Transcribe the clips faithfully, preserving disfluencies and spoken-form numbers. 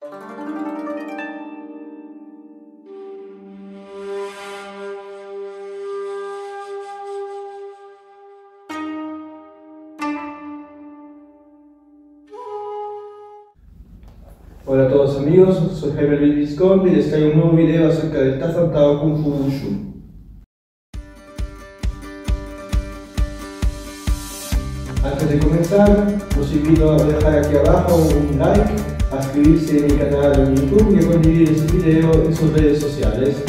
Hola a todos amigos, soy Jaime Luis Visconti y les traigo un nuevo video acerca del Tafan Tao Kung Fu Wushu. Antes de comenzar, los invito a dejar aquí abajo un like, a suscribirse a mi canal en YouTube y a compartir este video en sus redes sociales.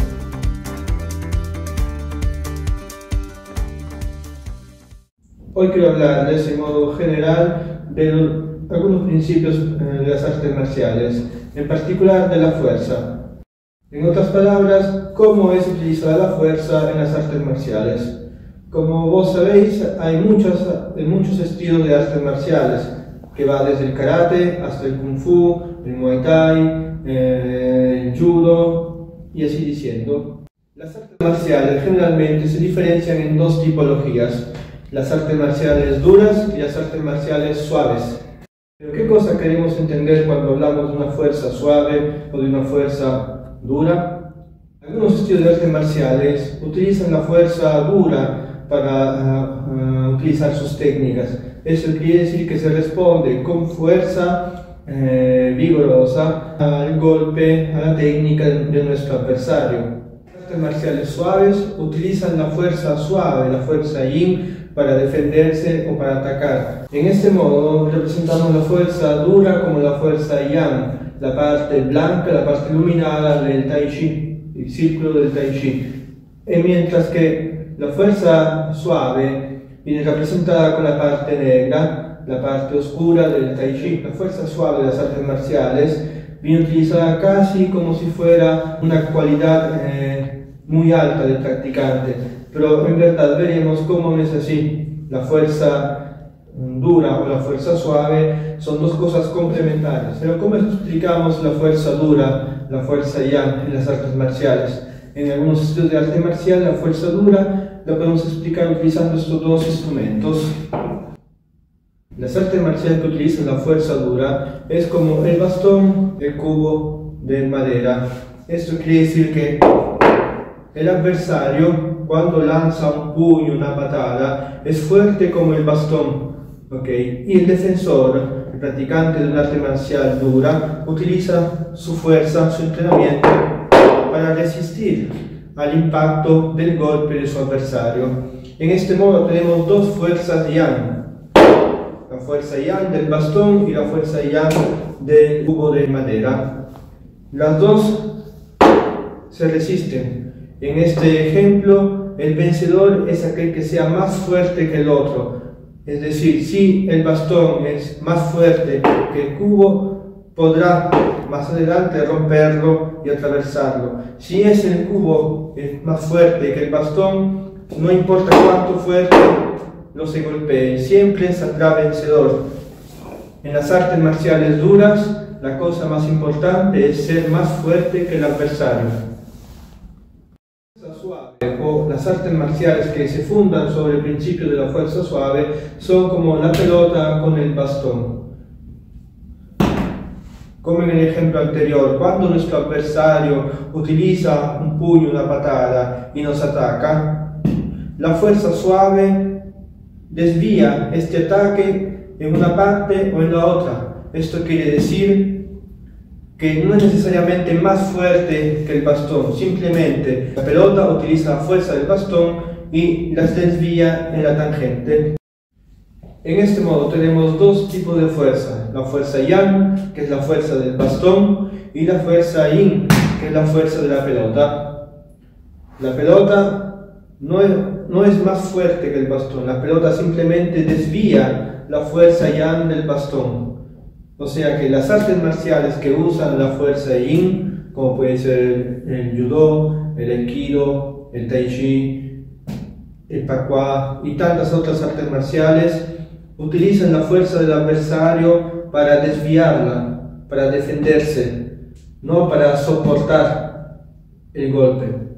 Hoy quiero hablarles de modo general de los algunos principios de las artes marciales, en particular de la fuerza. En otras palabras, cómo es utilizada la fuerza en las artes marciales. Como vos sabéis, hay muchos, muchos estilos de artes marciales, que va desde el karate hasta el kung fu, el muay thai, eh, el judo y así diciendo. Las artes marciales generalmente se diferencian en dos tipologías: las artes marciales duras y las artes marciales suaves. Pero ¿qué cosa queremos entender cuando hablamos de una fuerza suave o de una fuerza dura? Algunos estilos de artes marciales utilizan la fuerza dura para uh, uh, utilizar sus técnicas. Eso quiere decir que se responde con fuerza eh, vigorosa al golpe, a la técnica de, de nuestro adversario. Las artes marciales suaves utilizan la fuerza suave, la fuerza yin, para defenderse o para atacar. En este modo representamos la fuerza dura como la fuerza yang, la parte blanca, la parte iluminada del Tai Chi, el círculo del Tai Chi. Y mientras que la fuerza suave viene representada con la parte negra, la parte oscura del Tai Chi. La fuerza suave de las artes marciales viene utilizada casi como si fuera una cualidad eh, muy alta del practicante. Pero en verdad veremos cómo no es así. La fuerza dura o la fuerza suave son dos cosas complementarias. Pero ¿cómo explicamos la fuerza dura, la fuerza yang en las artes marciales? En algunos estilos de arte marcial la fuerza dura la podemos explicar utilizando estos dos instrumentos. Las artes marciales que utilizan la fuerza dura es como el bastón, el cubo de madera. Esto quiere decir que el adversario, cuando lanza un puño, una patada, es fuerte como el bastón, ¿okay? Y el defensor, el practicante de un arte marcial dura, utiliza su fuerza, su entrenamiento para resistir al impacto del golpe de su adversario. En este modo tenemos dos fuerzas yang, la fuerza yang del bastón y la fuerza yang del cubo de madera. Las dos se resisten. En este ejemplo, el vencedor es aquel que sea más fuerte que el otro. Es decir, si el bastón es más fuerte que el cubo, podrá más adelante romperlo y atravesarlo. Si es el cubo es más fuerte que el bastón, no importa cuánto fuerte lo se golpee, siempre saldrá vencedor. En las artes marciales duras, la cosa más importante es ser más fuerte que el adversario. O las artes marciales que se fundan sobre el principio de la fuerza suave son como la pelota con el bastón. Como en el ejemplo anterior, cuando nuestro adversario utiliza un puño, una patada y nos ataca, la fuerza suave desvía este ataque en una parte o en la otra. Esto quiere decir que no es necesariamente más fuerte que el bastón, simplemente la pelota utiliza la fuerza del bastón y las desvía en la tangente. En este modo tenemos dos tipos de fuerza: la fuerza yang, que es la fuerza del bastón, y la fuerza yin, que es la fuerza de la pelota. La pelota no es, no es más fuerte que el bastón, la pelota simplemente desvía la fuerza yang del bastón. O sea que las artes marciales que usan la fuerza yin, como puede ser el judo, el aikido, el tai chi, el pakwa y tantas otras artes marciales, utilizan la fuerza del adversario para desviarla, para defenderse, no para soportar el golpe.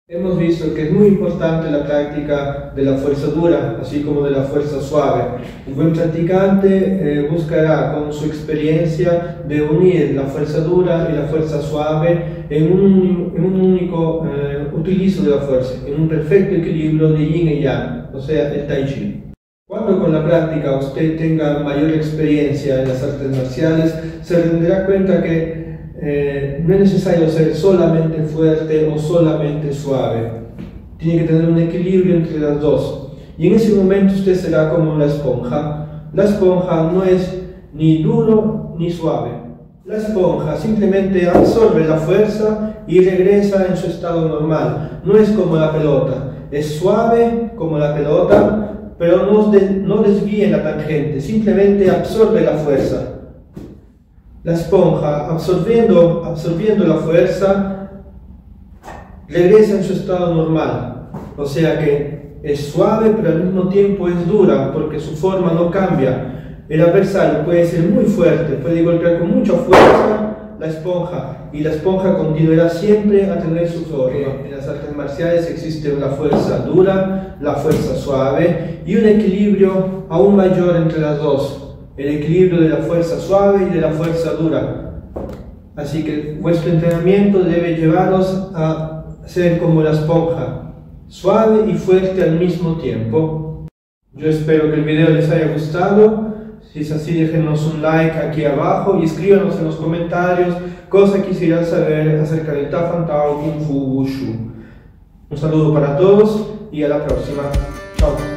Hemos visto que es muy importante la práctica de la fuerza dura, así como de la fuerza suave. Un buen practicante eh, buscará con su experiencia de unir la fuerza dura y la fuerza suave en un, en un único eh, utilizo de la fuerza, en un perfecto equilibrio de yin y yang, o sea, el tai chi. Cuando con la práctica usted tenga mayor experiencia en las artes marciales, se rendirá cuenta que Eh, no es necesario ser solamente fuerte o solamente suave. Tiene que tener un equilibrio entre las dos. Y en ese momento usted será como la esponja. La esponja no es ni duro ni suave. La esponja simplemente absorbe la fuerza y regresa en su estado normal. No es como la pelota. Es suave como la pelota, pero no, de, no desvía en la tangente. Simplemente absorbe la fuerza. La esponja, absorbiendo, absorbiendo la fuerza, regresa en su estado normal. O sea que es suave, pero al mismo tiempo es dura, porque su forma no cambia. El adversario puede ser muy fuerte, puede golpear con mucha fuerza la esponja, y la esponja continuará siempre a tener su forma. En las artes marciales existe una fuerza dura, la fuerza suave, y un equilibrio aún mayor entre las dos. El equilibrio de la fuerza suave y de la fuerza dura. Así que vuestro entrenamiento debe llevaros a ser como la esponja, suave y fuerte al mismo tiempo. Yo espero que el video les haya gustado. Si es así, déjenos un like aquí abajo y escríbanos en los comentarios cosas que quisieran saber acerca del Ta Fan Tao Kung Fu Wushu. Un saludo para todos y a la próxima. Chao.